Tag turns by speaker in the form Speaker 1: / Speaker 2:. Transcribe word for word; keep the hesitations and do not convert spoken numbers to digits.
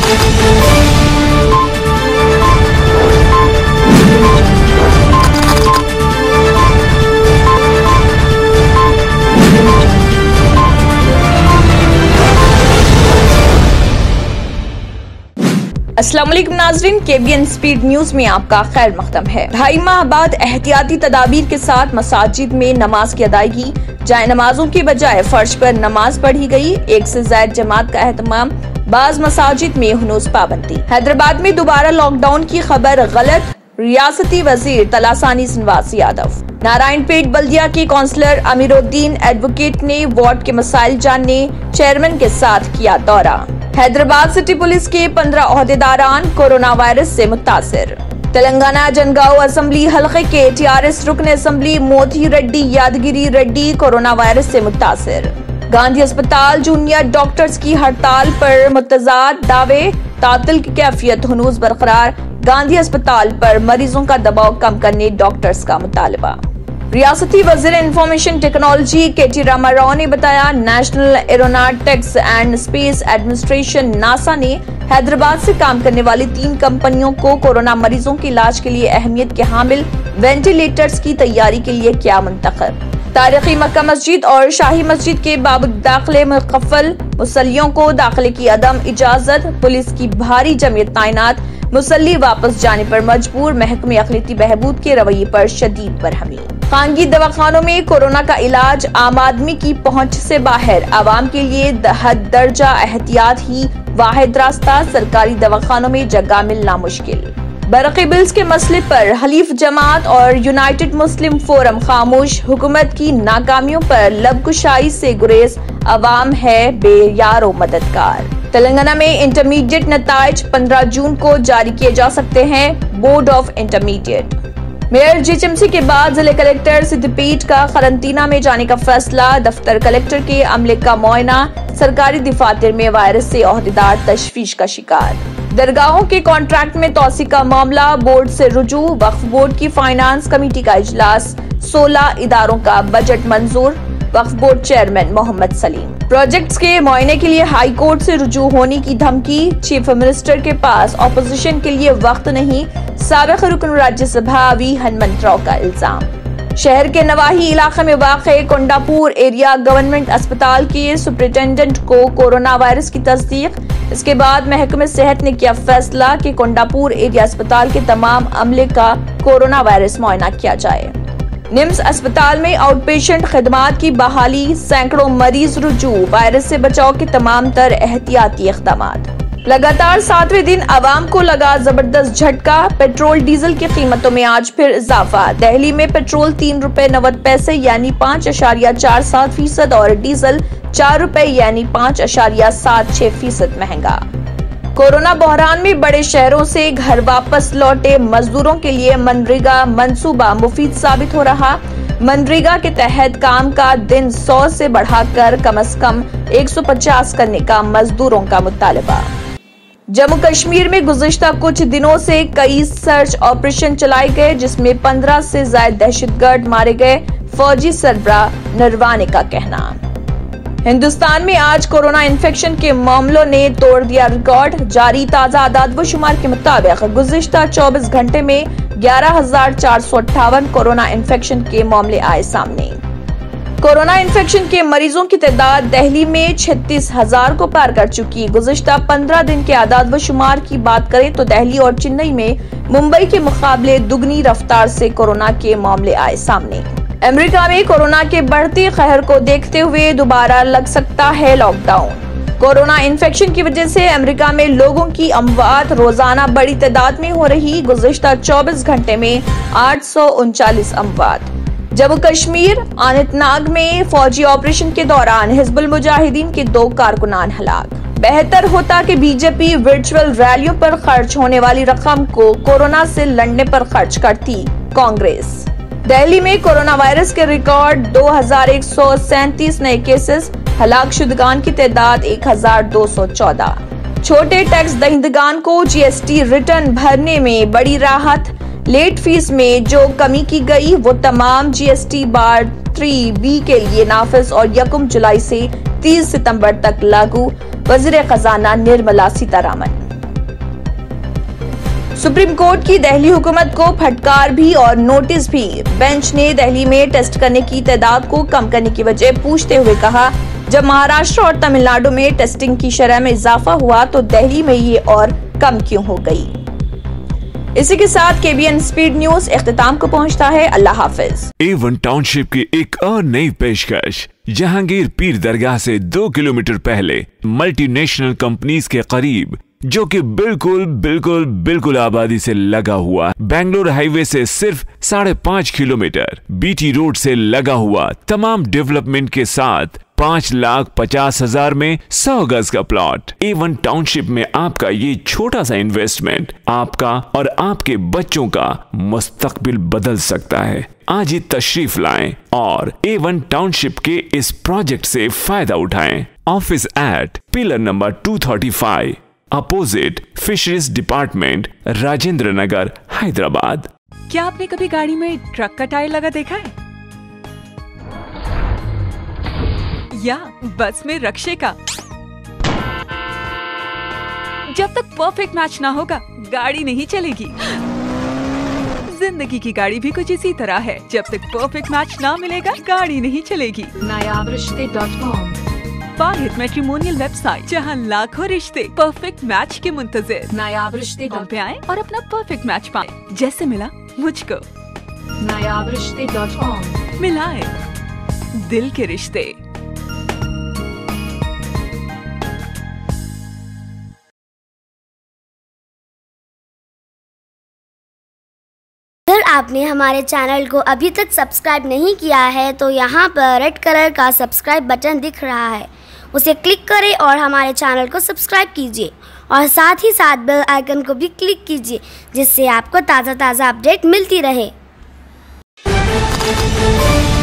Speaker 1: अस्सलाम वालेकुम नाज़रीन, केबीएन स्पीड न्यूज में आपका खैर मकदम है। ढाई माह बाद एहतियाती तदाबीर के साथ मसाजिद में नमाज की अदायगी, जाए नमाजों की बजाय फर्श पर नमाज पढ़ी गई। एक से ज्यादा जमात का एहतमाम, बाज मसाजिद में हुनूस पाबंदी। हैदराबाद में दोबारा लॉकडाउन की खबर गलत, रियासती वजीर तलासानी श्रीनिवास यादव। नारायणपेट बल्दिया के काउंसलर अमीरुद्दीन एडवोकेट ने वार्ड के मसाइल जानने चेयरमैन के साथ किया दौरा। हैदराबाद सिटी पुलिस के पंद्रह ओहदेदारान कोरोना वायरस से मुतासिर। तेलंगाना जनगांव असेंबली हलके के टीआरएस रुकन assembly Moti Reddy Yadagiri Reddy corona virus से मुतासिर। गांधी अस्पताल जूनियर डॉक्टर्स की हड़ताल पर मुतजाद दावे, तातिल की कैफियत हुनूस बरकरार। गांधी अस्पताल पर मरीजों का दबाव कम करने डॉक्टर्स का मुतालबा। रियासती वजीर information technology K T Rama Rao ने बताया, national aeronautics and space administration NASA ने हैदराबाद से काम करने वाली तीन कंपनियों को कोरोना मरीजों के इलाज के लिए अहमियत के हामिल वेंटिलेटर्स की तैयारी के लिए किया मुंतखब। तारीखी मक्का मस्जिद और शाही मस्जिद के बाबत दाखिले मुकफ्फल, मुसल्लियों को दाखिले की अदम इजाजत। पुलिस की भारी जमीयत तैनात, मुसल्ली वापस जाने पर मजबूर। महकमे अखिलती बहबूद के रवैये पर शदीद बरहमी। खानगी दवाखानों में कोरोना का इलाज आम आदमी की पहुंच से बाहर, आवाम के लिए हद दर्जा एहतियात ही वाहिद रास्ता। सरकारी दवाखानों में जगह मिलना मुश्किल। बरक़ी बिल्स के मसले पर हलीफ जमात और यूनाइटेड मुस्लिम फोरम खामोश। हुकूमत की नाकामियों पर लबकुशाई से गुरेज, अवाम है बेयारो मददगार। तेलंगाना में इंटरमीडिएट नताइज पंद्रह जून को जारी किए जा सकते हैं। Board of intermediate mayor GHMC के बाद जिले कलेक्टर सिद्दीपेट का करंतना में जाने का फैसला। दफ्तर कलेक्टर के अमले का मुआयना। सरकारी दफातर में वायरस से ओहदेदार तशवीश का शिकार। दरगाहों के कॉन्ट्रैक्ट में तोसी का मामला, बोर्ड से रुजू। वक्फ बोर्ड की फाइनेंस कमेटी का इजलास, सोलह इदारों का बजट मंजूर। वक्फ board chairman Mohammed Saleem. Projects के मुआयने के लिए हाई कोर्ट से रुजू होने की धमकी। चीफ मिनिस्टर के पास ऑपोजिशन के लिए वक्त नहीं, साबिक रुकन राज्यसभा वी हनुमंतराव का इल्जाम। शहर के नवाही इलाके में वाक़े कोंडापुर एरिया गवर्नमेंट अस्पताल के सुपरिटेंडेंट को कोरोना वायरस की तस्दीक। इसके बाद महकमे सेहत ने किया फैसला कि कोंडापुर एरिया अस्पताल के तमाम अमले का कोरोना वायरस मुआयना किया जाए। निम्स अस्पताल में आउट पेशेंट खिदमात की बहाली, सैकड़ों मरीज रुजू। वायरस से बचाव के तमाम तर एहतियाती इक़दामात। लगातार सातवें दिन आवाम को लगा जबरदस्त झटका। पेट्रोल डीजल की कीमतों में आज फिर इजाफा। दिल्ली में पेट्रोल तीन रुपए नब्बे पैसे यानी पाँच अशारिया चार सात फीसद और डीजल चार रुपए यानी पाँच अशारिया सात छह फीसद महंगा। कोरोना बहरान में बड़े शहरों से घर वापस लौटे मजदूरों के लिए मनरेगा मंसूबा मुफीद साबित हो रहा। मनरेगा के तहत काम का दिन सौ से बढ़ाकर कम से कम एक सौ पचास करने का मजदूरों का मुतालबा। जम्मू कश्मीर में गुज़िश्ता कुछ दिनों से कई सर्च ऑपरेशन चलाए गए, जिसमें पंद्रह से ज्यादा दहशतगर्द मारे गए। फौजी सरबराह नरवाने का कहना। हिंदुस्तान में आज कोरोना इन्फेक्शन के मामलों ने तोड़ दिया रिकॉर्ड। जारी ताजा आदाद व शुमार के मुताबिक गुज़िश्ता चौबीस घंटे में ग्यारह हजार चार सौ अट्ठावन कोरोना इन्फेक्शन के मामले आए सामने। कोरोना इन्फेक्शन के मरीजों की तादाद दिल्ली में छत्तीस हजार को पार कर चुकी। गुज़िश्ता पंद्रह दिन के आदाद व शुमार की बात करें तो दिल्ली और चेन्नई में मुंबई के मुकाबले दुगनी रफ्तार से कोरोना के मामले आए सामने। अमेरिका में कोरोना के बढ़ते कहर को देखते हुए दोबारा लग सकता है लॉकडाउन। कोरोना इन्फेक्शन की वजह से अमेरिका में लोगों की अमवात रोजाना बड़ी तादाद में हो रही। गुज़िश्ता चौबीस घंटे में आठ सौ उनचालीस अमवात। जम्मू कश्मीर अनंतनाग में फौजी ऑपरेशन के दौरान हिजबुल मुजाहिदीन के दो कारकुनान हलाक। बेहतर होता कि बीजेपी वर्चुअल रैलियों पर खर्च होने वाली रकम को कोरोना से लड़ने पर खर्च करती। कांग्रेस। दिल्ली में कोरोना वायरस के रिकॉर्ड दो हजार एक सौ सैंतीस नए केसेस। हलाक शुदगान की तादाद एक हजार दो सौ चौदह। छोटे टैक्स दहिंदगान को जीएसटी रिटर्न भरने में बड़ी राहत। लेट फीस में जो कमी की गई वो तमाम जीएसटी बार थ्री बी के लिए नाफिज और यकम जुलाई से तीस सितंबर तक लागू। वज़ीर खजाना निर्मला सीतारामन। सुप्रीम कोर्ट की दिल्ली हुकूमत को फटकार भी और नोटिस भी। बेंच ने दिल्ली में टेस्ट करने की तादाद को कम करने की वजह पूछते हुए कहा, जब महाराष्ट्र और तमिलनाडु में टेस्टिंग की शरह में इजाफा हुआ तो दिल्ली में ये और कम क्यों हो गई। इसी के साथ केबीएन स्पीड न्यूज इख्तिताम को पहुंचता है। अल्लाह हाफिज।
Speaker 2: ए वन टाउनशिप की एक और नई पेशकश। जहांगीर पीर दरगाह से दो किलोमीटर पहले मल्टीनेशनल कंपनीज के करीब, जो कि बिल्कुल बिल्कुल बिल्कुल आबादी से लगा हुआ, बेंगलोर हाईवे से सिर्फ साढ़े पाँच किलोमीटर, बीटी रोड से लगा हुआ, तमाम डेवलपमेंट के साथ पाँच लाख पचास हजार में सौ गज का प्लॉट। ए वन टाउनशिप में आपका ये छोटा सा इन्वेस्टमेंट आपका और आपके बच्चों का मुस्तकबिल बदल सकता है। आज ही तशरीफ लाएं और ए वन टाउनशिप के इस प्रोजेक्ट से फायदा उठाएं। Office at pillar number two thirty five, opposite fisheries department, Rajendra Nagar, Hyderabad.
Speaker 3: क्या आपने कभी गाड़ी में ट्रक का टायर लगा देखा है, या बस में रक्षे का? जब तक परफेक्ट मैच ना होगा गाड़ी नहीं चलेगी। जिंदगी की गाड़ी भी कुछ इसी तरह है, जब तक परफेक्ट मैच ना मिलेगा गाड़ी नहीं चलेगी। नायाब रिश्ते डॉट कॉम, वाहिद मैट्रिमोनियल वेबसाइट जहां लाखों रिश्ते परफेक्ट मैच के मुंतजिर। नायाब रिश्ते डॉट पे आए और अपना परफेक्ट मैच पाएं, जैसे मिला मुझको। नायाब रिश्ते डॉट कॉम, मिलाए दिल के रिश्ते।
Speaker 4: अगर आपने हमारे चैनल को अभी तक सब्सक्राइब नहीं किया है तो यहाँ पर रेड कलर का सब्सक्राइब बटन दिख रहा है, उसे क्लिक करें और हमारे चैनल को सब्सक्राइब कीजिए और साथ ही साथ बेल आइकन को भी क्लिक कीजिए, जिससे आपको ताज़ा ताज़ा अपडेट मिलती रहे।